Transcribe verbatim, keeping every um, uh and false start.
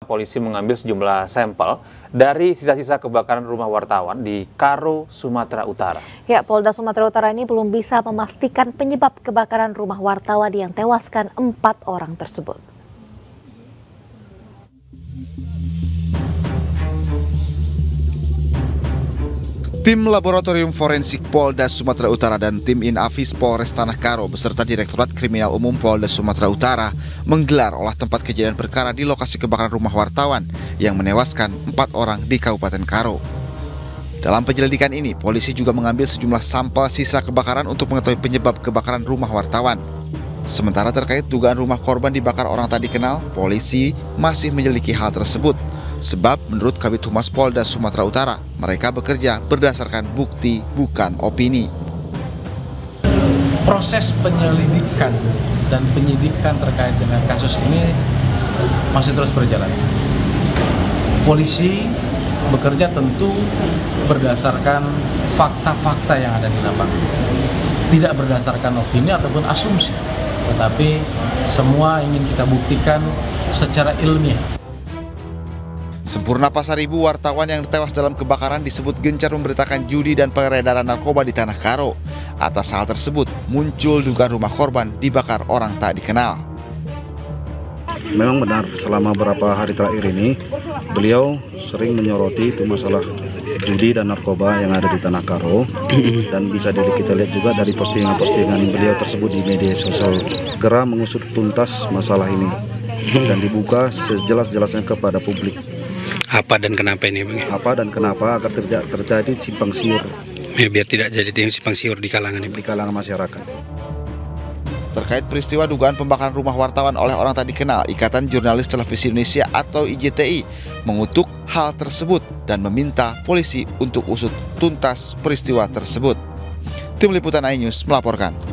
Polisi mengambil sejumlah sampel dari sisa-sisa kebakaran rumah wartawan di Karo, Sumatera Utara. Ya, Polda Sumatera Utara ini belum bisa memastikan penyebab kebakaran rumah wartawan yang tewaskan empat orang tersebut. Tim Laboratorium Forensik Polda Sumatera Utara dan tim Inafis Polres Tanah Karo beserta Direktorat Kriminal Umum Polda Sumatera Utara menggelar olah tempat kejadian perkara di lokasi kebakaran rumah wartawan yang menewaskan empat orang di Kabupaten Karo. Dalam penyelidikan ini, polisi juga mengambil sejumlah sampel sisa kebakaran untuk mengetahui penyebab kebakaran rumah wartawan. Sementara terkait dugaan rumah korban dibakar orang tak dikenal, polisi masih menyelidiki hal tersebut. Sebab menurut Kabid Humas Polda Sumatera Utara, mereka bekerja berdasarkan bukti bukan opini. Proses penyelidikan dan penyidikan terkait dengan kasus ini masih terus berjalan. Polisi bekerja tentu berdasarkan fakta-fakta yang ada di lapangan. Tidak berdasarkan opini ataupun asumsi, tetapi semua ingin kita buktikan secara ilmiah. Sempurna Pasaribu, wartawan yang tewas dalam kebakaran disebut gencar memberitakan judi dan peredaran narkoba di Tanah Karo. Atas hal tersebut, muncul dugaan rumah korban dibakar orang tak dikenal. Memang benar, selama beberapa hari terakhir ini, beliau sering menyoroti itu masalah judi dan narkoba yang ada di Tanah Karo. Dan bisa kita lihat juga dari postingan-postingan beliau tersebut di media sosial. Segera mengusut tuntas masalah ini dan dibuka sejelas-jelasnya kepada publik. Apa dan kenapa ini, Bang? Apa dan kenapa agar terjadi, terjadi simpang siur. Ya, biar tidak jadi simpang siur di kalangan di kalangan masyarakat. Terkait peristiwa dugaan pembakaran rumah wartawan oleh orang tak dikenal, Ikatan Jurnalis Televisi Indonesia atau I J T I mengutuk hal tersebut dan meminta polisi untuk usut tuntas peristiwa tersebut. Tim Liputan iNews melaporkan.